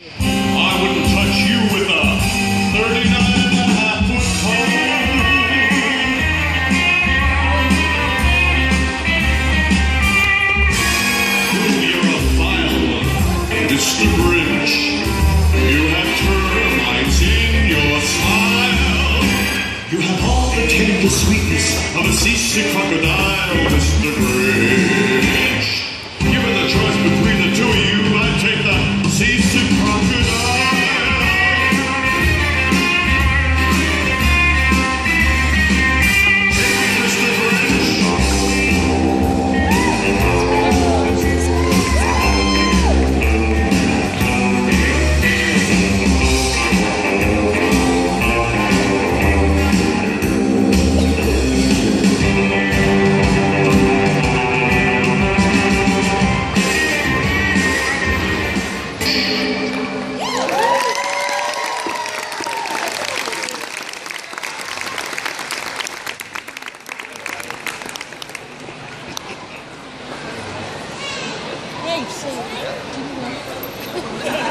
I wouldn't touch you with a 39.5-foot pole. You're a vile one, Mr. Grinch. You have termites in your smile. You have all the tender sweetness of a seasick crocodile, Mr. Grinch. Given the choice between the two of you, I'd take the seasick crocodile. Take me, Mr. Grinch. Yeah, you say